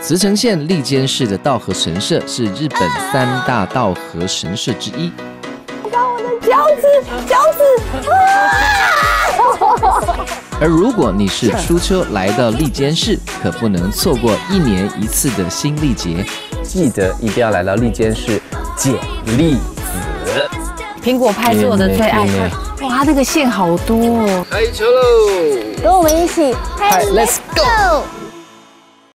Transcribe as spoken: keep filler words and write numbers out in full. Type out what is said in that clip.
茨城县利间市的稻荷神社是日本三大稻荷神社之一。 把我的脚趾，脚趾！啊！ 而如果你是初秋来到利间市，可不能错过一年一次的新历节， 记得一定要来到利间市捡栗子。 苹果派是我的最爱。哇，那个馅好多哦！ 开车喽！ 跟我们一起， 嗨 ，Let's go！